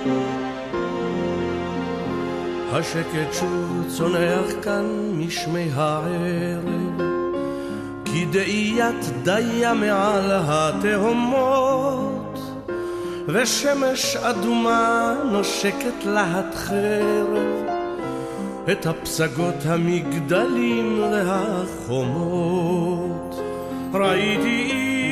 השקט שוב צונח כאן משמי הערב, כי דאיית דיה מעל התהומות, ושמש אדומה נושקת להט חרב את הפסגות המגדלים והחומות. ראיתי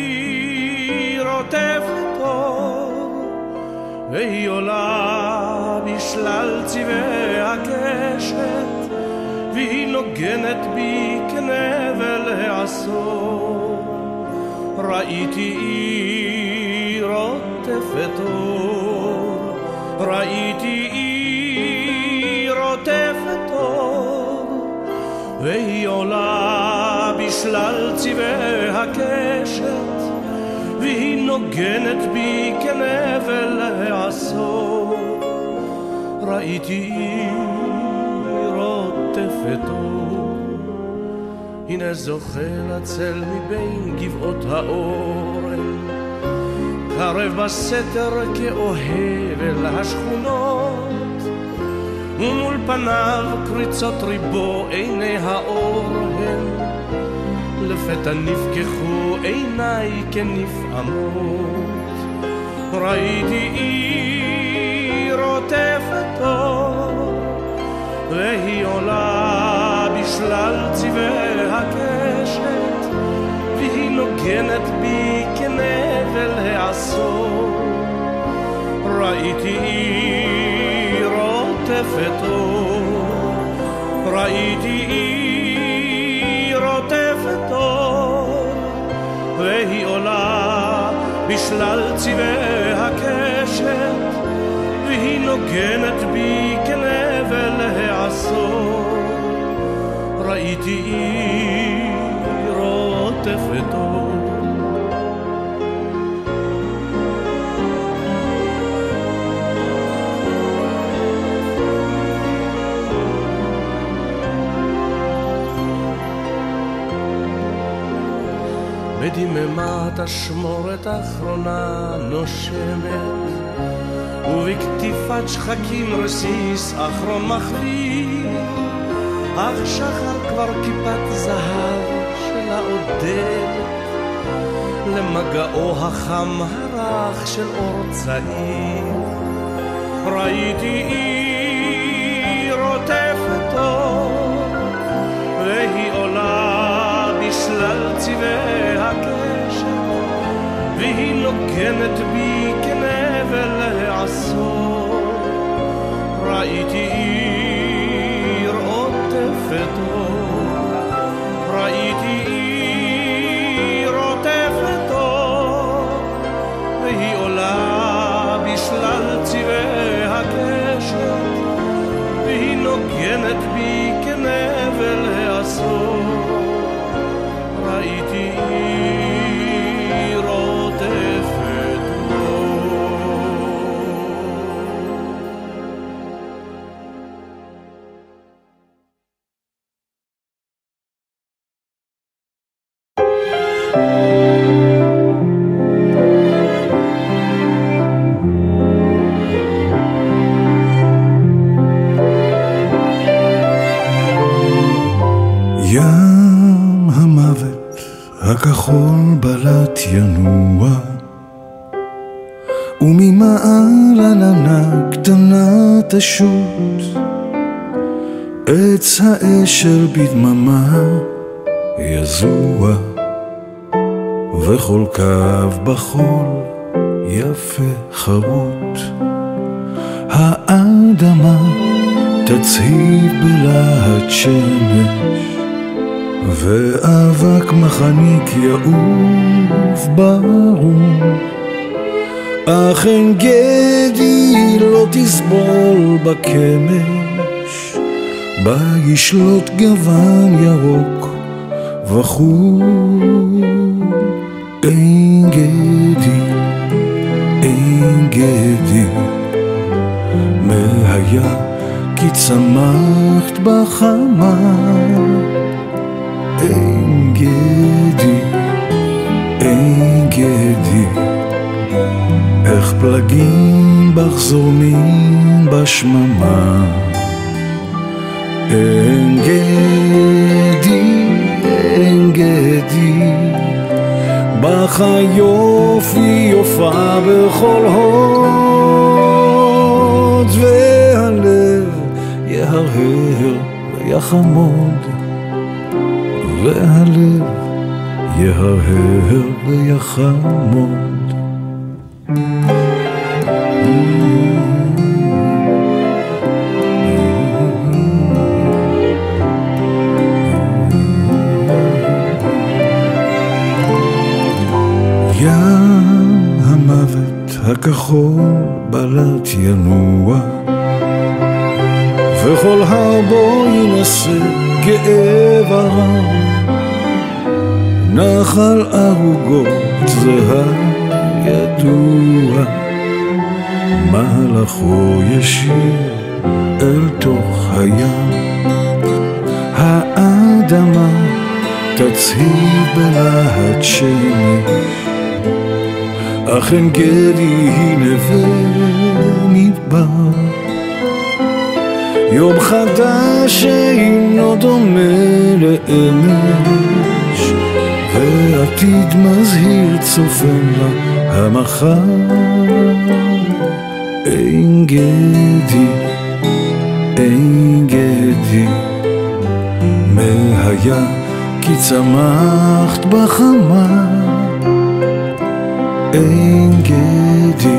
עיר עוטפת אור, והיא עולה בשלל צבעי הקשת, והיא נוגנת בי כנבל העשור. ראיתי עיר עוטפת אור, ראיתי עיר עוטפת אור, והיא עולה בשלל צבעי הקשת, והיא נוגנת בי כנבל העשור. ראיתי עיר עוטפת אור, הנה זוחל הצל מבין גבעות האורן, קרב בסתר כאוהב אל השכונות, ומול פניו קריצות ריבו עיני האור הם, לפתע נפקחו עיניי כנפעמות. ראיתי עיר עוטפת אור, והיא עולה בשלל צבעי הקשת, והיא נוגנת בי כנבל העשור. ראיתי עיר עוטפת אור, ראיתי עיר עוטפת אור, והיא עולה בשלל צבעי הקשת, והיא נוגנת בי כנבל העשור. ראיתי עיר עוטפת אור. בדממת אשמורת אחרונה נושמת, ובכתיפת שחקים רסיס אחרון מחליט, אך שחר כבר כיפת זהב שלה עודדת למגעו החם הרך של אור צעיר. ראיתי עיר עוטפת אור, והיא עולה בשלל צבעי הקשת, והיא נוגנת בי כנבל העשור. ראיתי עיר עוטפת אור, ראיתי עיר עוטפת אור, והיא עולה בשלל צבעי הקשת, והיא נוגנת בי כנבל העשור. ראיתי עיר עוטפת ים המוות הכחול בלט ינוע, וממעל עננה קטנה תשוט, עץ האשל בדממה יזוע, וכל קו בחול יפה חרוט. האדמה תצהיב בלהט שמש, ואבק מחניק יעוף ברום, אך אין גדי לא תסבול בקמש, בה ישלוט גוון ירוק וחום. אין גדי, אין גדי, מהיה כי צמחת בחמה. אין גדי, אין גדי, איך פלגים בך זורמים בשממה. אין גדי, אין גדי, בך היופי יופה בכל הוד, והלב יהרהר ויחמוד, והלב יהרהר ויחמוד. ים המוות הכחול בלט ינוע, וכל הר בו ינסה כאב הרע. נחל ערוגות זה הידוע, מהלכו ישיר אל תוך הים. האדמה תצהיר בלהט שמש, אך אין גדי היא נווה מדבר. יום חדש שאינו דומה לאמש, ועתיד מזהיר צופן לה המחר. אין גדי, אין גדי, מהיה כי צמחת בחמה. אין גדי,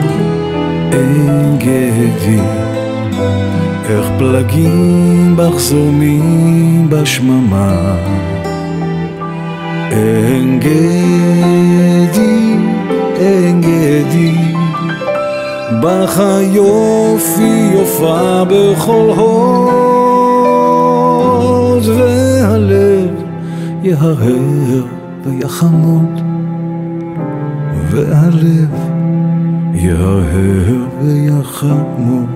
אין גדי, איך פלגים בך זורמים בשממה. אין גדי, אין גדי, בך היופי יופה בכל הוד, והלב יהרהר ויחמוד, והלב יהרהר ויחמוד.